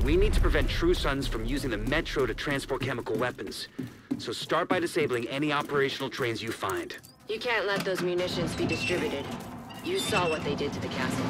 We need to prevent True Sons from using the Metro to transport chemical weapons. So start by disabling any operational trains you find. You can't let those munitions be distributed. You saw what they did to the castle.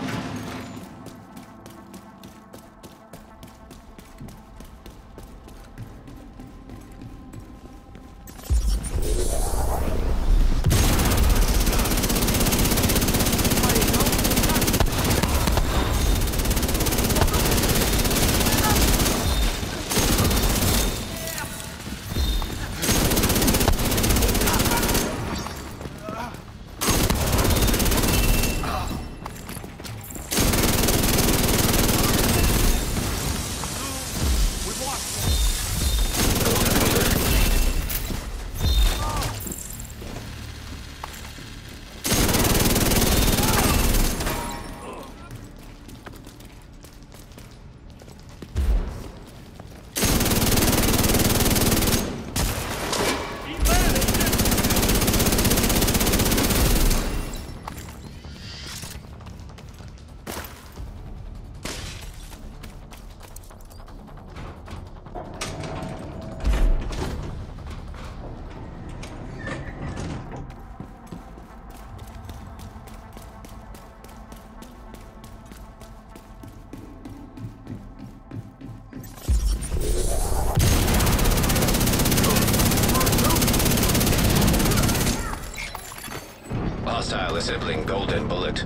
Hostile assembling Golden Bullet.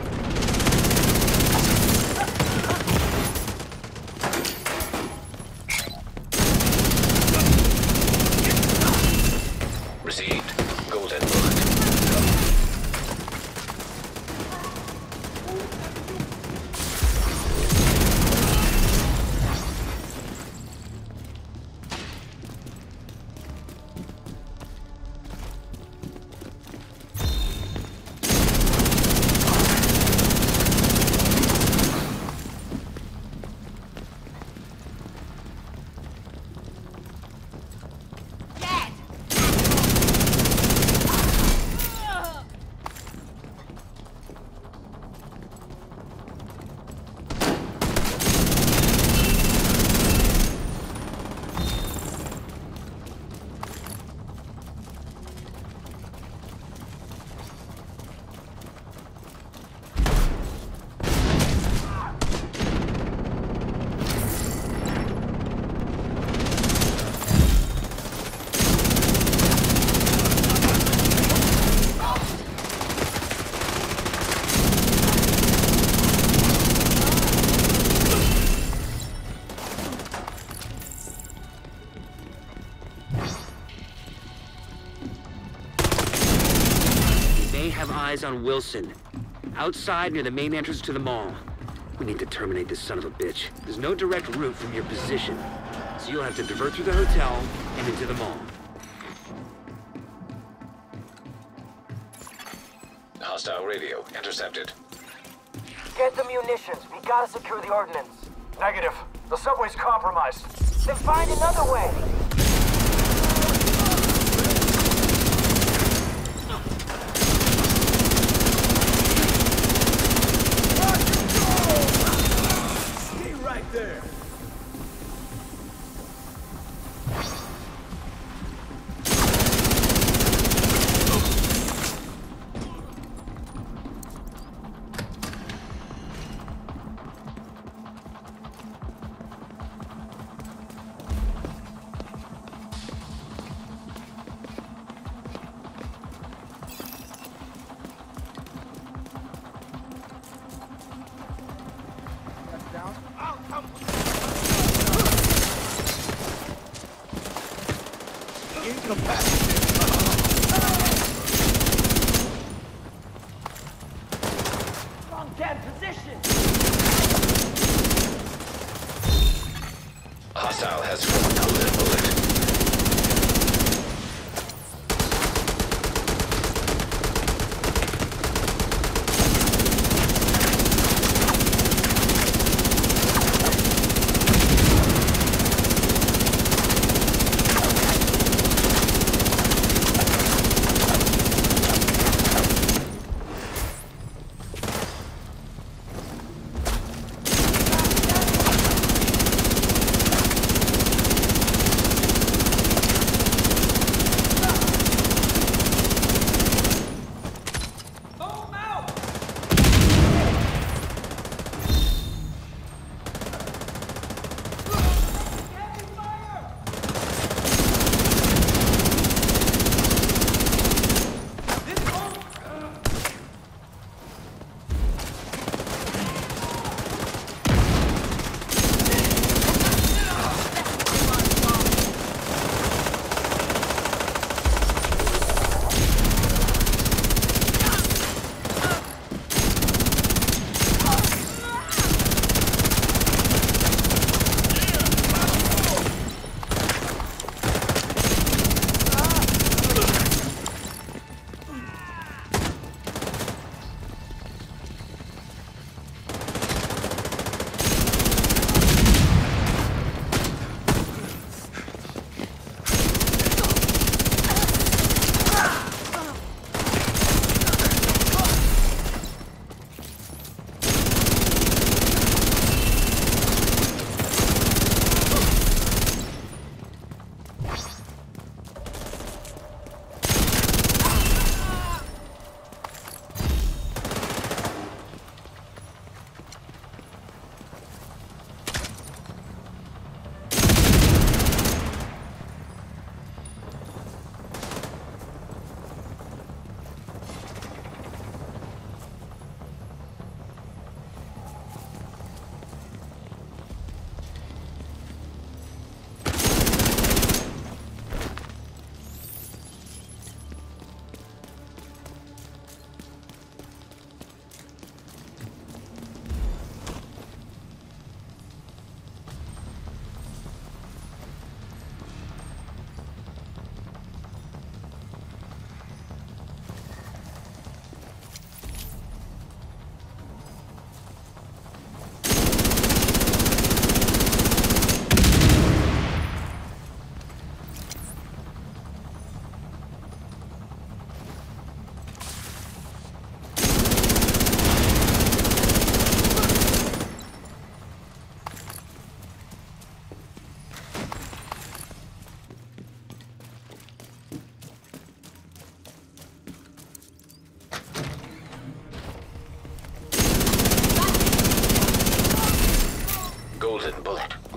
Received. Golden Bullet. Have eyes on Wilson. Outside near the main entrance to the mall. We need to terminate this son of a bitch. There's no direct route from your position, so you'll have to divert through the hotel and into the mall. Hostile radio intercepted. Get the munitions. We gotta secure the ordnance. Negative. The subway's compromised. Then find another way. There. Wrong damn position. Hostile has Golden Bullet.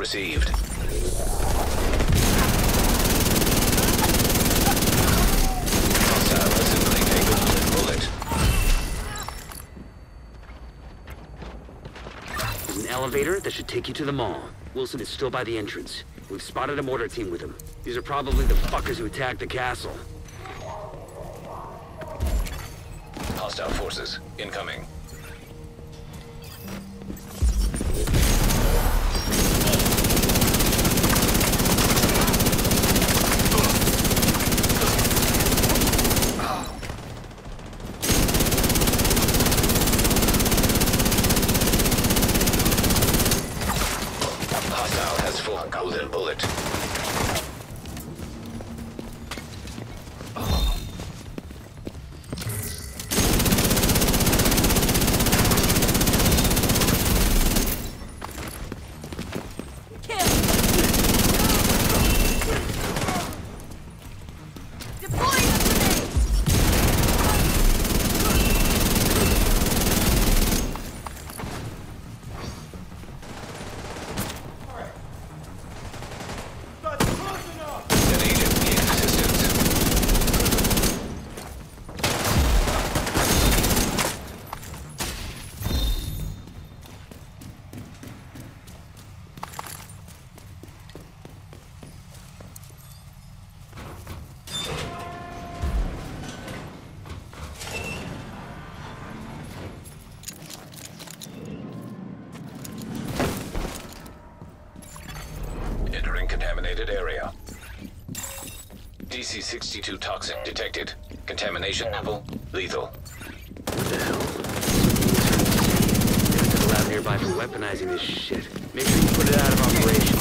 Received. Hostile assembling a golden bullet. There's an elevator that should take you to the mall. Wilson is still by the entrance. We've spotted a mortar team with him. These are probably the fuckers who attacked the castle. Hostile forces incoming. Hostile has full golden bullet. An agent needs assistance. Entering contaminated area. DC-62 toxin detected. Contamination level lethal. What the hell? Got a lab nearby for weaponizing this shit. Make sure you put it out of operation.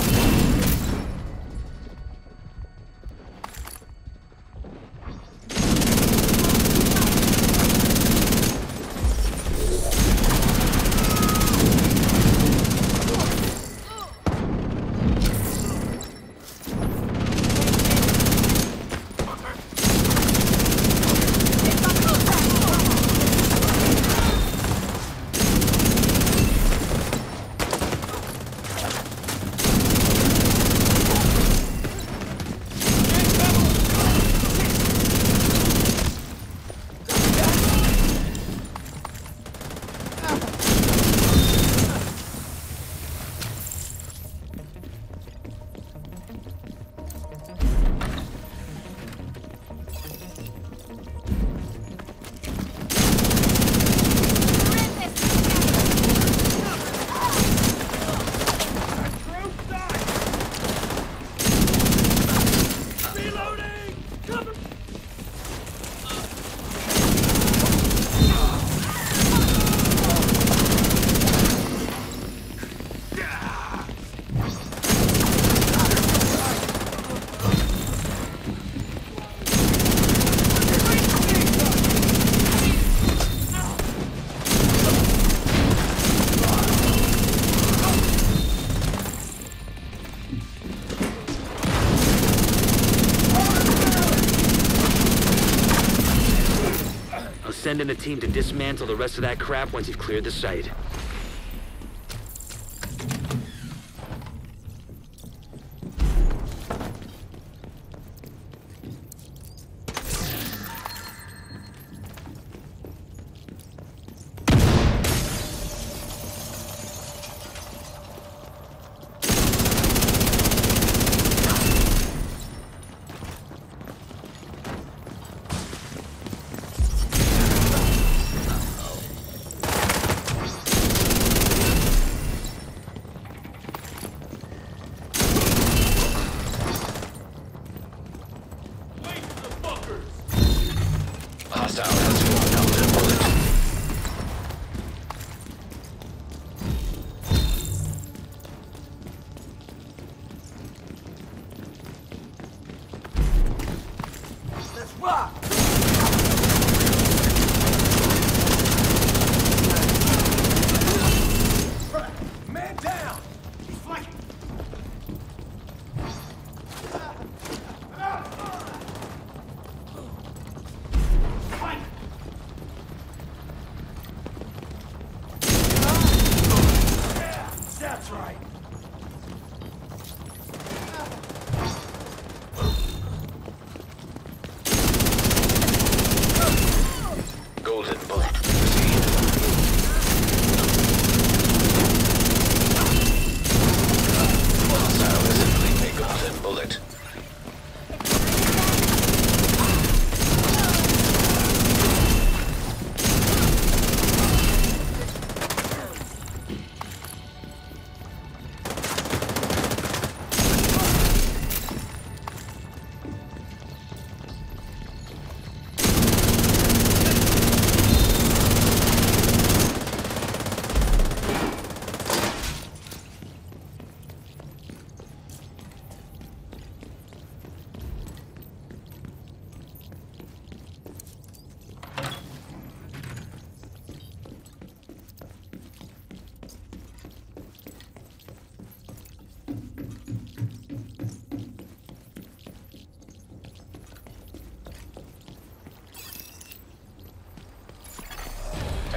Send in a team to dismantle the rest of that crap once you've cleared the site.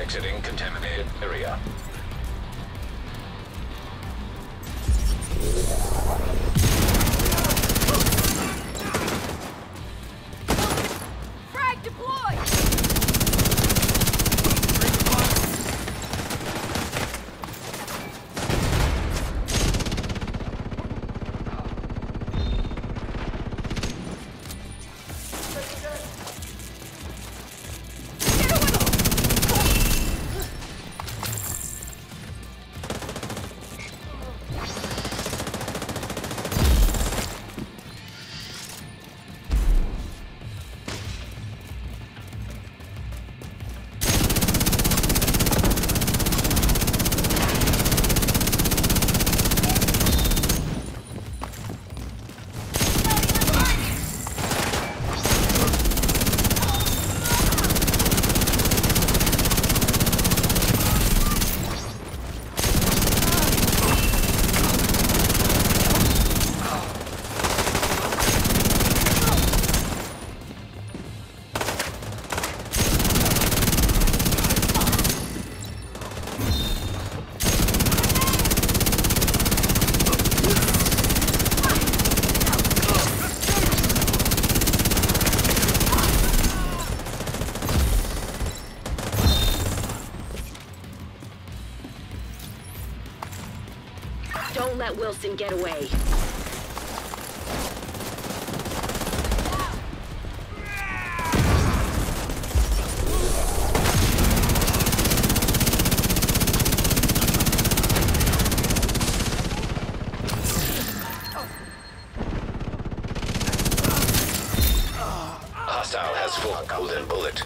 Exiting contaminated area. Frag deployed! Don't let Wilson get away. Hostile has full golden bullet.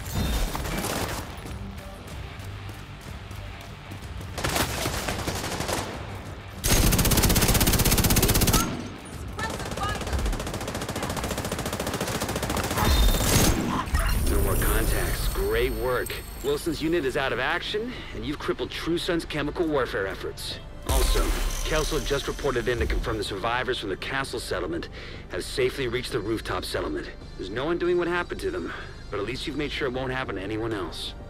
Great work. Wilson's unit is out of action, and you've crippled True Sun's chemical warfare efforts. Also, Kelso just reported in to confirm the survivors from the castle settlement have safely reached the rooftop settlement. There's no one doing what happened to them, but at least you've made sure it won't happen to anyone else.